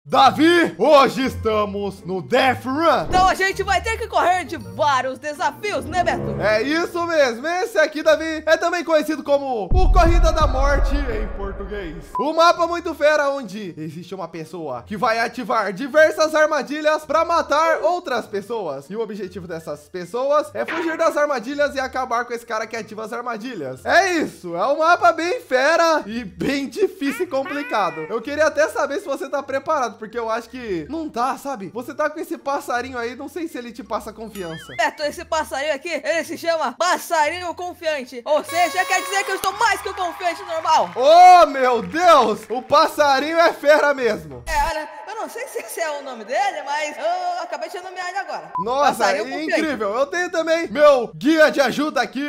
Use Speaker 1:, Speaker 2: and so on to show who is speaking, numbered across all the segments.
Speaker 1: Davi, hoje estamos no Death Run.
Speaker 2: Então a gente vai ter que correr de vários desafios, né, Beto?
Speaker 1: É isso mesmo, esse aqui, Davi, é também conhecido como o Corrida da Morte em português. Um mapa muito fera onde existe uma pessoa que vai ativar diversas armadilhas para matar outras pessoas. E o objetivo dessas pessoas é fugir das armadilhas e acabar com esse cara que ativa as armadilhas. É isso, é um mapa bem fera e bem difícil e complicado. Eu queria até saber se você tá preparado, porque eu acho que não tá, sabe? Você tá com esse passarinho aí, não sei se ele te passa confiança.
Speaker 2: Beto, esse passarinho aqui, ele se chama passarinho confiante. Ou seja, quer dizer que eu estou mais que o confiante normal.
Speaker 1: Oh, meu Deus! O passarinho é fera mesmo.
Speaker 2: Olha, eu não sei se esse é o nome dele, mas eu acabei de nomear ele agora.
Speaker 1: Nossa, incrível. Eu tenho também meu guia de ajuda aqui,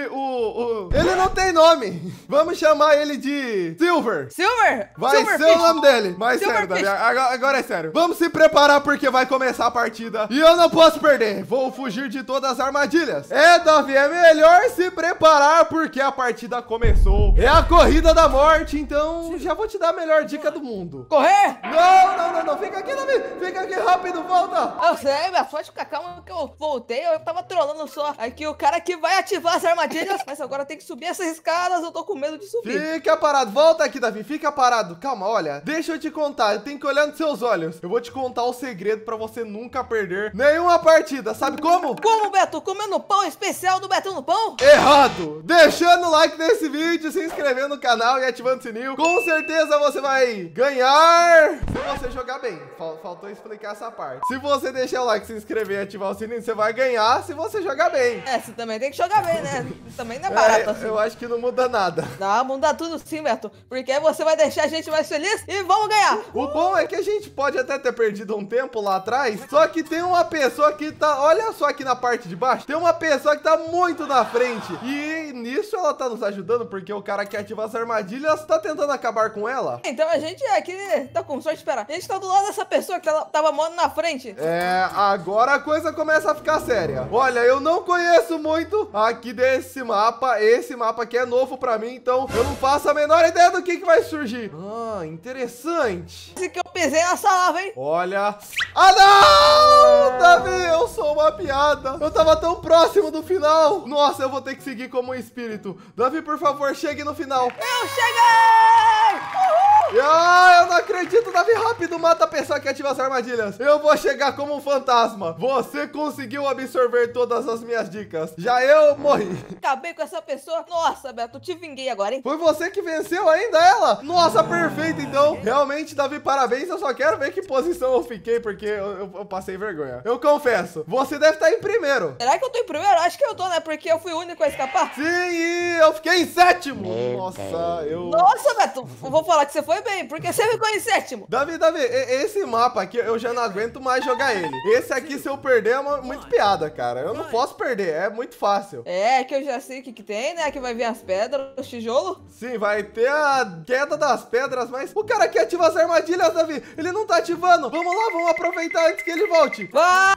Speaker 1: Ele não tem nome. Vamos chamar ele de Silver.
Speaker 2: Silver?
Speaker 1: Vai
Speaker 2: Silver
Speaker 1: ser
Speaker 2: Fish.
Speaker 1: o nome dele. Mas
Speaker 2: Silver
Speaker 1: sério, Davi,
Speaker 2: Fish.
Speaker 1: agora é sério. Vamos se preparar porque vai começar a partida e eu não posso perder. Vou fugir de todas as armadilhas. É, Davi, é melhor se preparar porque a partida começou. É a corrida da morte, então já vou te dar a melhor dica do mundo.
Speaker 2: Correr?
Speaker 1: Não. Fica aqui, Davi. Fica aqui rápido, volta.
Speaker 2: Eu sei, Beto, pode ficar calma que eu voltei, eu tava trolando só. Aqui o cara que vai ativar as armadilhas, mas agora tem que subir essas escadas, eu tô com medo de subir.
Speaker 1: Fica parado, volta aqui, Davi, fica parado. Calma, olha, deixa eu te contar, eu tenho que olhar nos seus olhos. Eu vou te contar o segredo pra você nunca perder nenhuma partida, sabe como?
Speaker 2: Como, Beto? Comendo pão especial do Betão no Pão?
Speaker 1: Errado! Deixando o like nesse vídeo, se inscrevendo no canal e ativando o sininho. Com certeza você vai ganhar se você jogar bem. Faltou explicar essa parte. Se você deixar o like, se inscrever e ativar o sininho, você vai ganhar se você jogar bem.
Speaker 2: É, você também tem que jogar bem, né? Também não é barato assim.
Speaker 1: Eu acho que não muda nada.
Speaker 2: Não, muda tudo sim, Beto. Porque aí você vai deixar a gente mais feliz e vamos ganhar.
Speaker 1: O bom é que a gente pode até ter perdido um tempo lá atrás, só que tem uma pessoa que tá, olha só aqui na parte de baixo, tem uma pessoa que tá muito na frente e nisso ela tá nos ajudando porque o cara que ativa as armadilhas tá tentando acabar com ela.
Speaker 2: Então a gente aqui tá com sorte, espera. A gente tá do lado dessa pessoa que ela tava morando na frente.
Speaker 1: É, agora a coisa começa a ficar séria. Olha, eu não conheço muito aqui desse mapa, esse mapa aqui é novo pra mim, então eu não faço a menor ideia do que vai surgir. Ah, interessante.
Speaker 2: Esse que eu pisei nessa lava, hein?
Speaker 1: Olha. Ah, não! Davi, eu sou uma piada. Eu tava tão próximo do final. Nossa, eu vou ter que seguir como um espírito. Davi, por favor, chegue no final.
Speaker 2: Eu cheguei! Uhul!
Speaker 1: Ah, eu não acredito, Davi, rápido, mata a pessoa que ativa as armadilhas. Eu vou chegar como um fantasma. Você conseguiu absorver todas as minhas dicas. Já eu morri.
Speaker 2: Acabei com essa pessoa. Nossa, Beto, te vinguei agora, hein?
Speaker 1: Foi você que venceu ainda ela? Nossa, perfeito, então. Realmente, Davi, parabéns. Eu só quero ver que posição eu fiquei, porque eu passei vergonha. Eu confesso, você deve estar em primeiro.
Speaker 2: Será que eu tô em primeiro? Acho que eu tô, né? Porque eu fui o único a escapar.
Speaker 1: Sim, e eu fiquei em sétimo.
Speaker 2: Nossa, Beto, eu vou falar que você foi bem, porque você ficou em sétimo.
Speaker 1: Davi, esse mapa aqui, eu já não aguento mais jogar ele. Esse aqui, se eu perder, é muito piada, cara. Eu não posso perder, é muito fácil.
Speaker 2: É, que eu já sei o que tem, né? Que vai vir as pedras, os tijolos.
Speaker 1: Sim, vai ter a queda das pedras, mas o cara que ativa as armadilhas, Davi, ele não tá ativando. Vamos lá, vamos aproveitar antes que ele volte.
Speaker 2: Vai!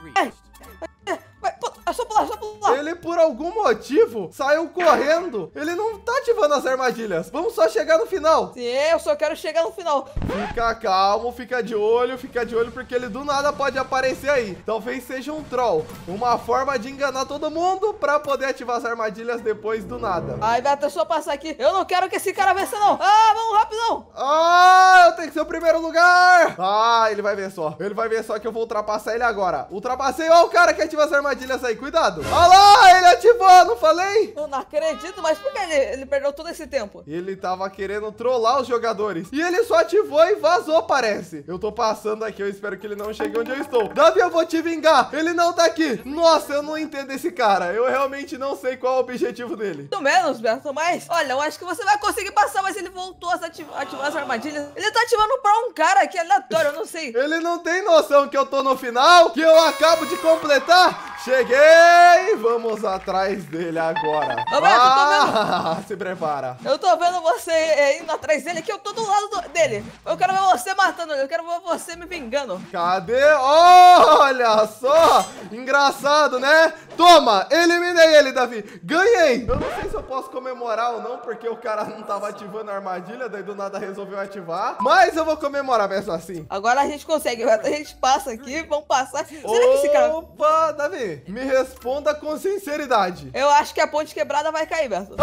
Speaker 2: Vai, é só pular, só pular.
Speaker 1: Ele, por algum motivo, saiu correndo. Ele não tá ativando as armadilhas. Vamos só chegar no final.
Speaker 2: Sim, eu só quero chegar no final.
Speaker 1: Fica calmo, fica de olho, porque ele do nada pode aparecer aí. Talvez seja um troll. Uma forma de enganar todo mundo pra poder ativar as armadilhas depois do nada.
Speaker 2: Ai, Beto, é só passar aqui. Eu não quero que esse cara vença, não. Ah, vamos rapidão.
Speaker 1: Ah, eu tenho que ser o primeiro lugar. Ah, ele vai ver só. Ele vai ver só que eu vou ultrapassar ele agora. Ultrapassei, ó o cara que ativa as armadilhas aí, cuidado. Olha lá, ele ativou, não falei?
Speaker 2: Eu não acredito, mas por que ele perdeu todo esse tempo?
Speaker 1: Ele tava querendo trollar os jogadores. E ele só ativou e vazou, parece. Eu tô passando aqui, eu espero que ele não chegue onde eu estou. Davi, eu vou te vingar. Ele não tá aqui. Nossa, eu não entendo esse cara. Eu realmente não sei qual é o objetivo dele.
Speaker 2: Muito menos, Beto, mas olha, eu acho que você vai conseguir passar, mas ele voltou a ativar as armadilhas. Ele tá ativando pra um cara que é aleatório, eu não sei.
Speaker 1: Ele não tem noção que eu tô no final, que eu acabo de completar. Cheguei! Vamos atrás dele agora.
Speaker 2: Ô, Beto, tô
Speaker 1: vendo. Se prepara.
Speaker 2: Eu tô vendo você indo atrás dele, que eu tô do lado dele. Eu quero ver você matando ele, eu quero ver você me vingando.
Speaker 1: Cadê? Olha só! Engraçado, né? Toma, eliminei ele, Davi. Ganhei. Eu não sei se eu posso comemorar ou não, porque o cara não tava ativando a armadilha, daí do nada resolveu ativar. Mas eu vou comemorar mesmo assim.
Speaker 2: Agora a gente consegue, a gente passa aqui, vamos passar. Será que esse cara...
Speaker 1: Opa, Davi, me responda com sinceridade.
Speaker 2: Eu acho que a ponte quebrada vai cair, Beto.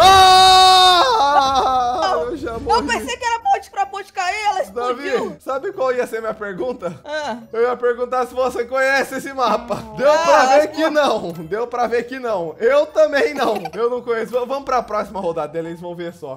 Speaker 1: Ah! Eu já morri.
Speaker 2: Eu pensei que era pra ponte cair, ela explodiu.
Speaker 1: Davi, sabe qual ia ser minha pergunta?
Speaker 2: Ah.
Speaker 1: Eu ia perguntar se você conhece esse mapa. Deu pra ver que não. Deu pra ver que não. Eu também não. Eu não conheço. Vamos pra próxima rodada dele, eles vão ver só.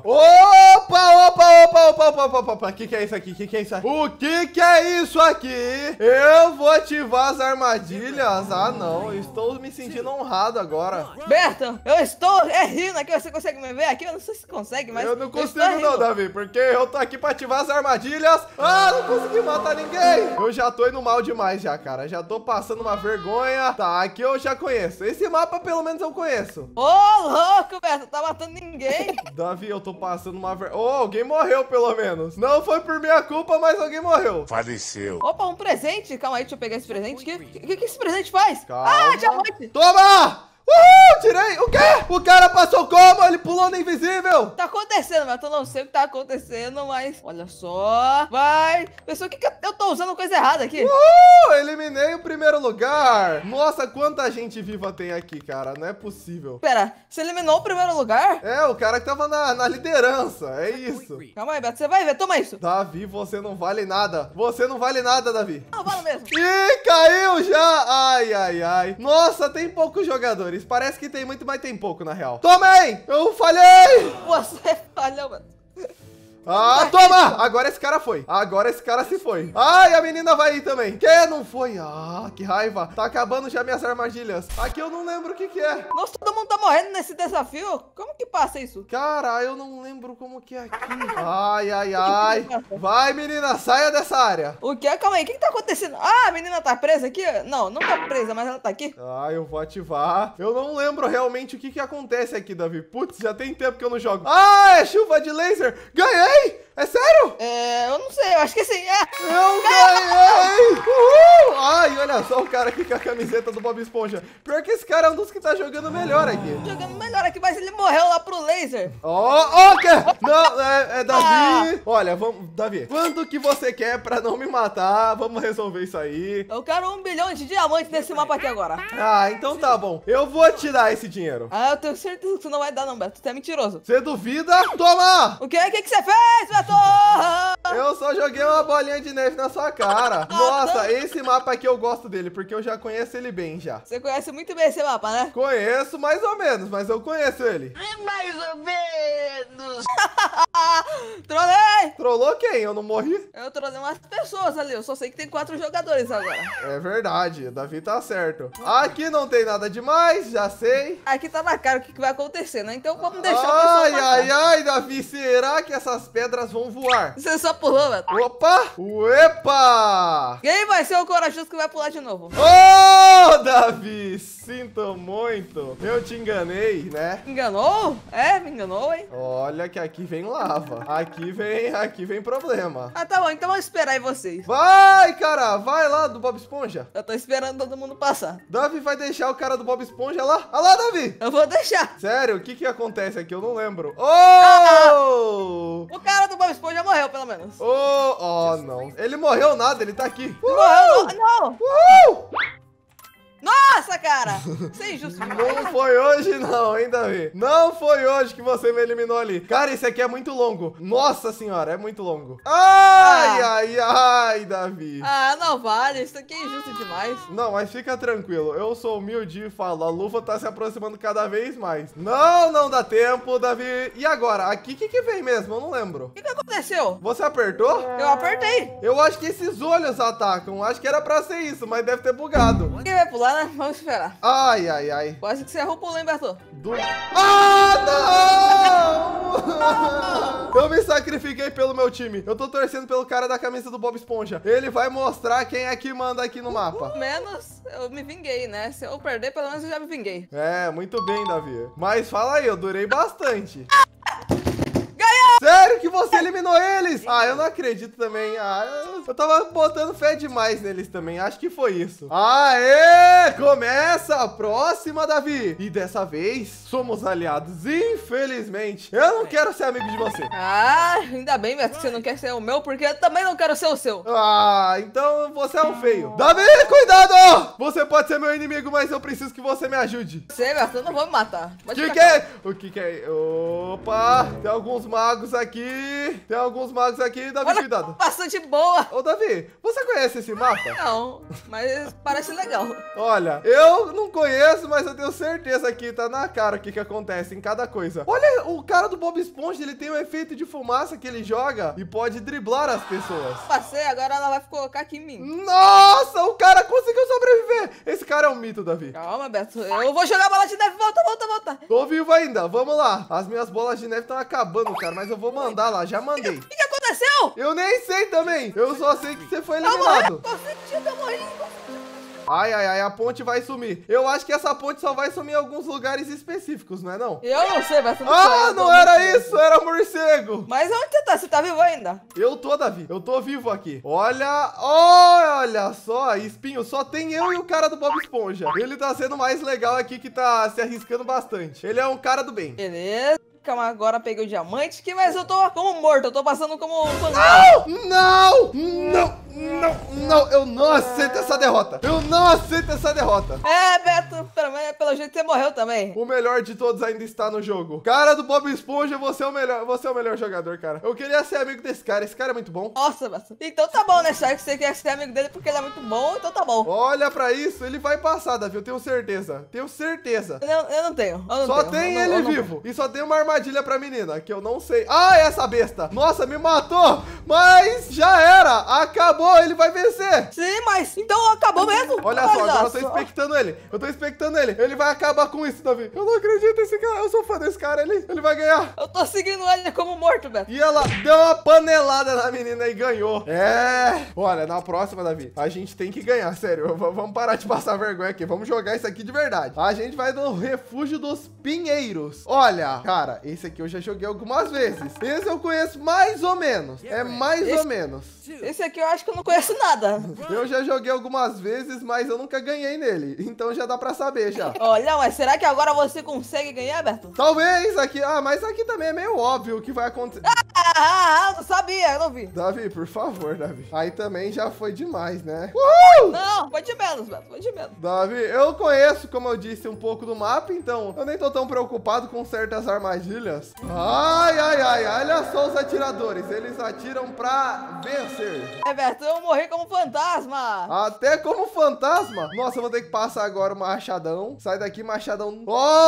Speaker 1: Opa. Que é isso aqui? Que é isso aqui? O que é isso aqui? Eu vou ativar as armadilhas. Ah, não. Eu estou me sentindo honrado agora.
Speaker 2: Berto, eu estou rindo aqui. Você consegue me ver aqui? Eu não sei se consegue, mas...
Speaker 1: Eu não consigo não, Davi, porque eu tô aqui pra ativar as armadilhas. Ah, não consegui matar ninguém. Eu já tô indo mal demais já, cara. Já tô passando uma vergonha. Tá, aqui eu já conheço. Esse mapa, pelo menos, eu conheço.
Speaker 2: Ô, louco, Berto. Tá matando ninguém.
Speaker 1: Davi, eu tô passando uma vergonha. Oh, alguém morreu, pelo menos. Não foi por minha culpa, mas alguém morreu.
Speaker 3: Faleceu.
Speaker 2: Opa, um presente. Calma aí, deixa eu pegar esse presente aqui. O que esse presente faz?
Speaker 1: Calma.
Speaker 2: Ah, diamante.
Speaker 1: Toma! Uhul, tirei! O quê? O cara passou como? Ele pulou no invisível!
Speaker 2: Tá acontecendo, mas eu não sei o que tá acontecendo, mas... Olha só. Vai. Pessoal, o que eu tô usando coisa errada aqui?
Speaker 1: Eliminei o primeiro lugar. Nossa, quanta gente viva tem aqui, cara. Não é possível.
Speaker 2: Pera, você eliminou o primeiro lugar?
Speaker 1: É, o cara que tava na liderança. É isso.
Speaker 2: Calma aí, Beto, você vai ver. Toma isso.
Speaker 1: Davi, você não vale nada. Você não vale nada, Davi.
Speaker 2: Não, vale mesmo.
Speaker 1: Ih, caiu já. Ai. Nossa, tem poucos jogadores. Parece que tem muito, mas tem pouco, na real. Tomei! Eu falhei!
Speaker 2: Você falhou, mano.
Speaker 1: Ah, toma! Agora esse cara foi. Agora esse cara se foi. Ai, a menina vai ir também. Que não foi? Ah, que raiva. Tá acabando já minhas armadilhas. Aqui eu não lembro o que é.
Speaker 2: Nossa, todo mundo tá morrendo nesse desafio. Como que passa isso?
Speaker 1: Cara, eu não lembro como que é aqui. Ai. Vai, menina, saia dessa área.
Speaker 2: O que? Calma aí, o que tá acontecendo? Ah, a menina tá presa aqui? Não tá presa, mas ela tá aqui.
Speaker 1: Ah, eu vou ativar. Eu não lembro realmente o que acontece aqui, Davi. Putz, já tem tempo que eu não jogo. Ah, é chuva de laser. Ganhei! É sério?
Speaker 2: Eu não sei, eu acho que sim.
Speaker 1: Eu ganhei! Uhul! Ai, olha só o cara aqui com a camiseta do Bob Esponja. Pior que esse cara é um dos que tá jogando melhor aqui.
Speaker 2: Jogando melhor aqui, mas ele morreu lá pro laser.
Speaker 1: Que? Não, é Davi. Olha, vamos, Davi, quanto que você quer pra não me matar? Vamos resolver isso aí.
Speaker 2: Eu quero 1 bilhão de diamantes nesse mapa aqui agora.
Speaker 1: Ah, então tá bom. Eu vou te dar esse dinheiro.
Speaker 2: Ah, eu tenho certeza que você não vai dar não, Beto. Você é mentiroso.
Speaker 1: Você duvida? Toma!
Speaker 2: O que você fez, Beto?
Speaker 1: Eu só joguei uma bolinha de neve na sua cara. Nossa, esse mapa aqui eu gosto dele, porque eu já conheço ele bem já.
Speaker 2: Você conhece muito bem esse mapa, né?
Speaker 1: Conheço mais ou menos, mas eu conheço ele.
Speaker 2: Mais ou menos. Trolei!
Speaker 1: Trollou quem? Eu não morri?
Speaker 2: Eu trolei umas pessoas ali. Eu só sei que tem 4 jogadores agora.
Speaker 1: É verdade, o Davi tá certo. Aqui não tem nada demais, já sei.
Speaker 2: Aqui tá na cara o que vai acontecer, né? Então vamos deixar o pessoal passar.
Speaker 1: Ai, Davi, será que essas pedras vão voar?
Speaker 2: Você só pulou, Beto.
Speaker 1: Opa! Uepa!
Speaker 2: Quem vai ser o corajoso que vai pular de novo?
Speaker 1: Oh, Davi, sinto muito. Eu te enganei, né?
Speaker 2: Enganou? É, me enganou, hein?
Speaker 1: Olha que aqui vem lava. Aqui vem problema.
Speaker 2: Ah, tá bom, então vamos esperar aí vocês.
Speaker 1: Vai, cara, vai lá do Bob Esponja.
Speaker 2: Eu tô esperando todo mundo passar.
Speaker 1: Davi vai deixar o cara do Bob Esponja lá? Olha lá, Davi.
Speaker 2: Eu vou deixar.
Speaker 1: Sério, o que acontece aqui? Eu não lembro. Oh!
Speaker 2: O cara do Bob Esponja morreu, pelo menos.
Speaker 1: Oh, não. Ele morreu nada, ele tá aqui.
Speaker 2: Morreu, não.
Speaker 1: Uhul!
Speaker 2: Nossa, cara! Isso é injusto.
Speaker 1: Não foi hoje não, hein, Davi? Não foi hoje que você me eliminou ali. Cara, esse aqui é muito longo. Nossa senhora, é muito longo. Ai, Davi.
Speaker 2: Ah, não vale. Isso aqui é injusto demais.
Speaker 1: Não, mas fica tranquilo. Eu sou humilde e falo, a luva tá se aproximando cada vez mais. Não dá tempo, Davi. E agora? Aqui, o que vem mesmo? Eu não lembro.
Speaker 2: O que aconteceu?
Speaker 1: Você apertou?
Speaker 2: Eu apertei.
Speaker 1: Eu acho que esses olhos atacam. Acho que era pra ser isso, mas deve ter bugado.
Speaker 2: Quem vai pular, né? Vamos esperar.
Speaker 1: Ai.
Speaker 2: Quase que você errou o pulo, hein, Berto?
Speaker 1: Não! Eu me sacrifiquei pelo meu time. Eu tô torcendo pelo cara da camisa do Bob Esponja. Ele vai mostrar quem é que manda aqui no mapa.
Speaker 2: Pelo menos eu me vinguei, né? Se eu perder, pelo menos eu já me vinguei.
Speaker 1: É, muito bem, Davi. Mas fala aí, eu durei bastante.
Speaker 2: Ganhou!
Speaker 1: Sério que você eliminou eles. Ah, eu não acredito também. Ah, eu tava botando fé demais neles também. Acho que foi isso. Aê! Começa a próxima, Davi. E dessa vez, somos aliados. Infelizmente, eu não quero ser amigo de você.
Speaker 2: Ah, ainda bem, Beto, que você não quer ser o meu, porque eu também não quero ser o seu.
Speaker 1: Ah, então você é um feio. Davi, cuidado! Você pode ser meu inimigo, mas eu preciso que você me ajude.
Speaker 2: Você, Beto, eu não vou me matar.
Speaker 1: O que é? O que é? Opa, tem alguns magos aqui. Tem alguns magos aqui, Davi,
Speaker 2: Olha,
Speaker 1: cuidado.
Speaker 2: bastante boa.
Speaker 1: Ô, Davi, você conhece esse mapa?
Speaker 2: Não, mas parece legal.
Speaker 1: Olha, eu não conheço, mas eu tenho certeza que tá na cara o que acontece em cada coisa. Olha, o cara do Bob Esponja, ele tem um efeito de fumaça que ele joga e pode driblar as pessoas.
Speaker 2: Passei, agora ela vai colocar aqui em mim.
Speaker 1: Nossa, o cara conseguiu sobreviver. Esse cara é um mito, Davi.
Speaker 2: Calma, Beto, eu vou jogar a bola de neve. Volta, volta, volta.
Speaker 1: Tô vivo ainda, vamos lá. As minhas bolas de neve estão acabando, cara, mas eu vou mandar lá, já mandei.
Speaker 2: O que aconteceu?
Speaker 1: Eu nem sei também, eu só sei que você foi
Speaker 2: Eu morri,
Speaker 1: eliminado.
Speaker 2: tô sentindo, eu morri.
Speaker 1: Ai, ai, ai, a ponte vai sumir. Eu acho que essa ponte só vai sumir em alguns lugares específicos, não é não?
Speaker 2: Eu não sei, Beto.
Speaker 1: Ah, não era isso, era morcego.
Speaker 2: Mas onde você tá? Você tá vivo ainda?
Speaker 1: Eu tô, Davi, eu tô vivo aqui. Olha só, espinho, só tem eu e o cara do Bob Esponja. Ele tá sendo mais legal aqui, que tá se arriscando bastante. Ele é um cara do bem.
Speaker 2: Beleza. Calma, agora peguei o diamante, mas eu tô como morto, eu tô passando como um fantasma.
Speaker 1: Não, eu não aceito essa derrota. Eu não aceito essa derrota.
Speaker 2: É, Beto, pelo jeito você morreu também.
Speaker 1: O melhor de todos ainda está no jogo. Cara do Bob Esponja, você é o melhor jogador, cara. Eu queria ser amigo desse cara, esse cara é muito bom.
Speaker 2: Nossa, Beto. Então tá bom, né? Já que você quer ser amigo dele porque ele é muito bom, então tá bom.
Speaker 1: Olha pra isso, ele vai passar, Davi, eu tenho certeza. Tenho certeza.
Speaker 2: Eu não tenho.
Speaker 1: Só tem ele vivo. E só tem uma armadilha pra menina, que eu não sei. Ah, essa besta. Nossa, me matou. Mas já era. Acabou, ele vai vencer.
Speaker 2: Sim, mas então acabou mesmo.
Speaker 1: Olha só, agora eu tô expectando ele. Eu tô expectando ele. Ele vai acabar com isso, Davi. Eu não acredito nesse cara. Eu sou fã desse cara. Ele vai ganhar.
Speaker 2: Eu tô seguindo ele como morto, Beto.
Speaker 1: E ela deu uma panelada na menina e ganhou. É. Olha, na próxima, Davi, a gente tem que ganhar, sério. Vamos parar de passar vergonha aqui. Vamos jogar isso aqui de verdade. A gente vai no Refúgio dos Pinheiros. Olha, cara, esse aqui eu já joguei algumas vezes. Esse eu conheço mais ou menos. É mais ou menos.
Speaker 2: Esse aqui eu acho que eu não conheço nada.
Speaker 1: Eu já joguei algumas vezes, mas eu nunca ganhei nele. Então já dá pra saber já.
Speaker 2: Olha, mas será que agora você consegue ganhar, Beto?
Speaker 1: Talvez aqui. Ah, mas aqui também é meio óbvio o que vai acontecer.
Speaker 2: Eu não sabia, eu não vi.
Speaker 1: Davi, por favor, Davi. Aí também já foi demais, né?
Speaker 2: Não, foi de menos, Beto, foi de menos.
Speaker 1: Davi, eu conheço, como eu disse, um pouco do mapa, então eu nem tô tão preocupado com certas armadilhas. Ai, ai, ai, olha só os atiradores. Eles atiram pra vencer.
Speaker 2: É, Beto, eu morri como fantasma.
Speaker 1: Até como fantasma. Nossa, eu vou ter que passar agora o machadão. Sai daqui, machadão.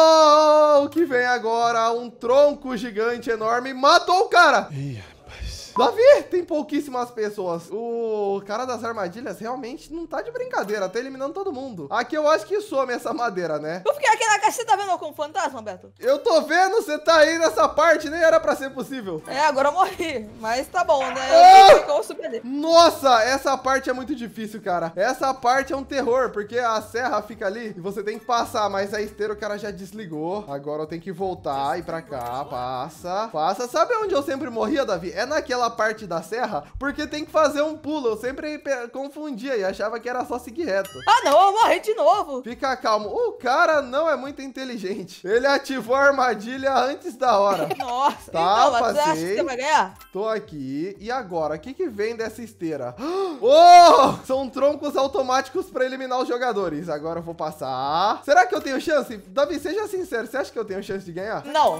Speaker 1: Oh, o que vem agora? Um tronco gigante enorme. Matou o cara. Ih, rapaz. Davi, tem pouquíssimas pessoas. O cara das armadilhas realmente não tá de brincadeira. Tá eliminando todo mundo. Aqui eu acho que some essa madeira, né?
Speaker 2: Eu fiquei aqui na caixa, você tá vendo eu como fantasma, Beto?
Speaker 1: Eu tô vendo, você tá aí nessa parte. Nem era pra ser possível.
Speaker 2: É, agora eu morri. Mas tá bom, né? Eu vou subir ali.
Speaker 1: Nossa, essa parte é muito difícil, cara. Essa parte é um terror, porque a serra fica ali e você tem que passar, mas a esteira o cara já desligou. Agora eu tenho que voltar e ir pra cá. Passa. Sabe onde eu sempre morria, Davi? É naquela parte da serra, porque tem que fazer um pulo. Eu sempre confundia e achava que era só seguir reto.
Speaker 2: Ah, não, eu morri de novo.
Speaker 1: Fica calmo. O cara não é muito inteligente. Ele ativou a armadilha antes da hora.
Speaker 2: Nossa,
Speaker 1: Tá,
Speaker 2: então, mas você acha que
Speaker 1: passei.
Speaker 2: você vai ganhar?
Speaker 1: Tô aqui. E agora? O que vem dessa esteira? Oh! São troncos automáticos pra eliminar os jogadores. Agora eu vou passar. Será que eu tenho chance? Davi, seja sincero. Você acha que eu tenho chance de ganhar?
Speaker 2: Não.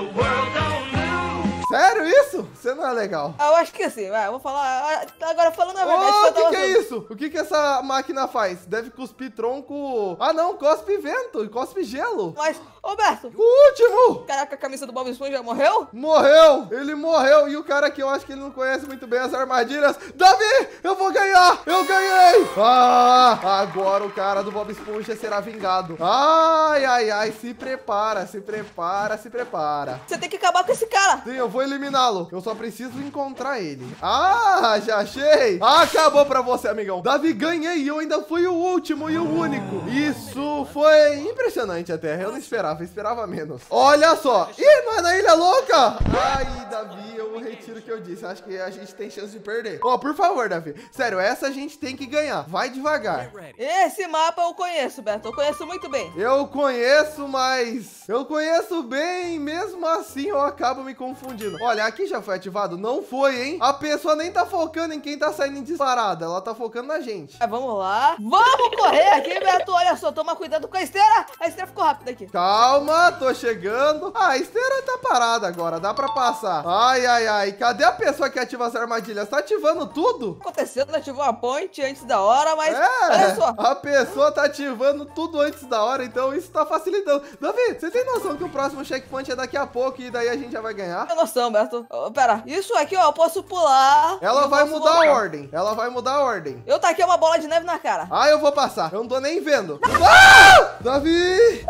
Speaker 1: Sério isso? Você não é legal.
Speaker 2: Eu acho que sim, vai. Eu vou falar. Agora falando a verdade.
Speaker 1: Oh,
Speaker 2: eu
Speaker 1: o que
Speaker 2: tava
Speaker 1: é isso? O que essa máquina faz? Deve cuspir tronco... Ah, não. Cospe vento e cospe gelo.
Speaker 2: Mas, Roberto.
Speaker 1: O último!
Speaker 2: Caraca, a camisa do Bob Esponja morreu?
Speaker 1: Morreu! Ele morreu! E o cara que eu acho que ele não conhece muito bem as armadilhas. Davi! Eu vou ganhar! Eu ganhei! Ah! Agora o cara do Bob Esponja será vingado. Ai, ai, ai. Se prepara, se prepara, se prepara.
Speaker 2: Você tem que acabar com esse cara.
Speaker 1: Sim, eu vou eliminá-lo. Eu só preciso encontrar ele. Ah, já achei. Acabou pra você, amigão. Davi, ganhei. Eu ainda fui o último e o único. Isso foi impressionante até. Eu não esperava, eu esperava menos. Olha só. Ih, não é na Ilha Louca? Ai, Davi, eu retiro o que eu disse. Acho que a gente tem chance de perder. Ó, por favor, Davi. Sério, essa a gente tem que ganhar. Vai devagar.
Speaker 2: Esse mapa eu conheço, Beto. Eu conheço muito bem.
Speaker 1: Eu conheço, mas eu conheço bem, mesmo assim eu acabo me confundindo. Olha, aqui já foi ativado? Não foi, hein? A pessoa nem tá focando em quem tá saindo em disparada, ela tá focando na gente.
Speaker 2: Vamos lá. Vamos correr aqui, Beto. Olha só, toma cuidado com a esteira. A esteira ficou rápida aqui.
Speaker 1: Calma, tô chegando. Ah, a esteira tá parada agora, dá pra passar. Ai, ai, ai, cadê a pessoa que ativa as armadilhas? Tá ativando tudo?
Speaker 2: Acontecendo, ativou a ponte antes da hora, mas olha só.
Speaker 1: A pessoa tá ativando tudo antes da hora, então isso tá facilitando. Davi, você tem noção que o próximo checkpoint é daqui a pouco e daí a gente já vai ganhar?
Speaker 2: Tem noção, Beto. Pera, isso aqui, ó, eu posso pular.
Speaker 1: Ela vai mudar a ordem. Ela vai mudar a ordem.
Speaker 2: Eu taquei uma bola de neve na cara.
Speaker 1: Ah, eu vou passar. Eu não tô nem vendo. Ah! Davi!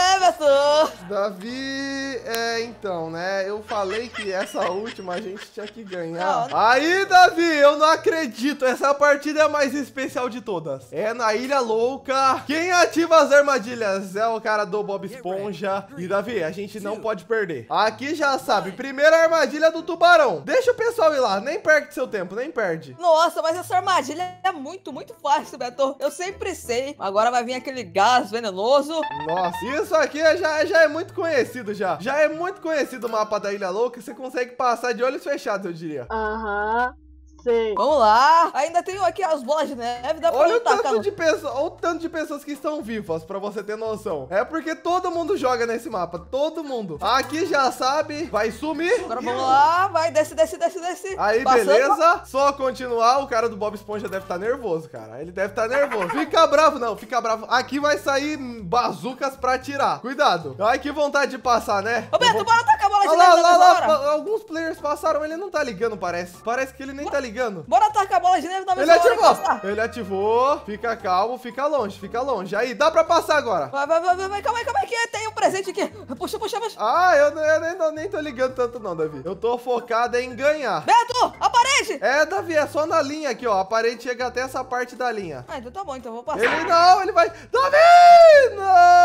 Speaker 2: Beto.
Speaker 1: Davi, então, né? Eu falei que essa última a gente tinha que ganhar.
Speaker 2: Não.
Speaker 1: Aí, Davi, eu não acredito. Essa partida é a mais especial de todas. É na Ilha Louca. Quem ativa as armadilhas é o cara do Bob Esponja. E, Davi, a gente não pode perder. Aqui já sabe. Primeira armadilha do tubarão. Deixa o pessoal ir lá. Nem perde seu tempo, nem perde.
Speaker 2: Nossa, mas essa armadilha é muito, muito fácil, Beto. Eu sempre sei. Agora vai vir aquele gás venenoso.
Speaker 1: Nossa, isso aqui já é muito conhecido já. Já é muito conhecido o mapa da Ilha Louca. Você consegue passar de olhos fechados, eu diria.
Speaker 3: Aham. Sei.
Speaker 2: Vamos lá. Ainda tenho aqui as bolas de neve. Dá pra
Speaker 1: Olha o
Speaker 2: lutar,
Speaker 1: tanto de pessoas, olha o tanto de pessoas que estão vivas, pra você ter noção. É porque todo mundo joga nesse mapa, todo mundo. Aqui já sabe, vai sumir.
Speaker 2: Agora vamos lá. Vai, desce, desce, desce, desce.
Speaker 1: Aí,
Speaker 2: Passando.
Speaker 1: beleza. Só continuar. O cara do Bob Esponja deve estar nervoso, cara. Ele deve estar nervoso. Fica bravo, não. Fica bravo. Aqui vai sair bazucas pra atirar. Cuidado. Ai, que vontade de passar, né?
Speaker 2: Ô, Beto, bora tacar a bola de
Speaker 1: Olha
Speaker 2: neve
Speaker 1: lá,
Speaker 2: na
Speaker 1: lá,
Speaker 2: mesma hora.
Speaker 1: alguns players passaram. Ele não tá ligando, parece. Parece que ele nem tá ligando.
Speaker 2: Bora tacar a bola de neve na
Speaker 1: Ele
Speaker 2: mesma hora.
Speaker 1: ativou. Ele ativou. Fica calmo, fica longe, fica longe. Aí, dá pra passar agora.
Speaker 2: Vai, calma aí, que tem um presente aqui. Puxa, puxa, puxa.
Speaker 1: Ah, eu nem tô ligando tanto não, Davi. Eu tô focado em ganhar.
Speaker 2: Beto, a parede.
Speaker 1: É, Davi, é só na linha aqui, ó. A parede chega até essa parte da linha.
Speaker 2: Ah, então tá bom, então eu vou passar.
Speaker 1: Ele vai... Davi!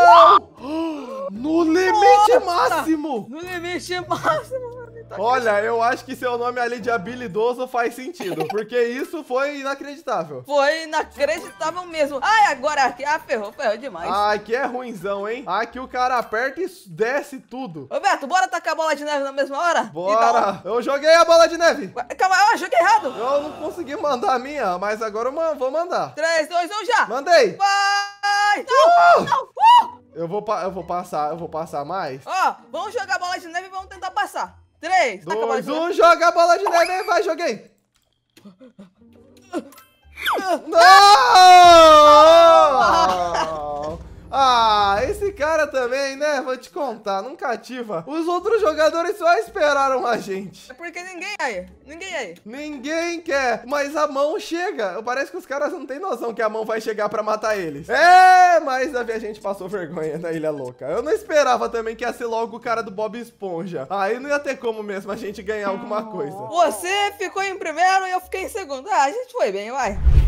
Speaker 1: Não! No limite máximo!
Speaker 2: No limite máximo.
Speaker 1: Olha, eu acho que seu nome ali de habilidoso faz sentido, porque isso foi inacreditável.
Speaker 2: Foi inacreditável mesmo. Ai, agora aqui, ferrou demais.
Speaker 1: Ah, aqui é ruinzão, hein? Aqui o cara aperta e desce tudo.
Speaker 2: Ô, Beto, bora tacar a bola de neve na mesma hora?
Speaker 1: Bora! Eu joguei a bola de neve.
Speaker 2: Calma, eu joguei errado.
Speaker 1: Eu não consegui mandar a minha, mas agora eu vou mandar.
Speaker 2: 3, 2, 1, já.
Speaker 1: Mandei!
Speaker 2: Vai! Não, não.
Speaker 1: Eu vou passar mais.
Speaker 2: Ó, vamos jogar a bola de neve e vamos tentar passar. 3,
Speaker 1: 2, 1, joga a bola de neve, vai, joguei. Não! Ah, esse cara também, né? Vou te contar, nunca ativa. Os outros jogadores só esperaram a gente.
Speaker 2: É porque ninguém aí.
Speaker 1: Ninguém quer, mas a mão chega. Parece que os caras não têm noção que a mão vai chegar pra matar eles. É, mas a gente passou vergonha na Ilha Louca. Eu não esperava também que ia ser logo o cara do Bob Esponja. Aí não ia ter como mesmo a gente ganhar alguma coisa.
Speaker 2: Você ficou em primeiro e eu fiquei em segundo. Ah, a gente foi bem, vai.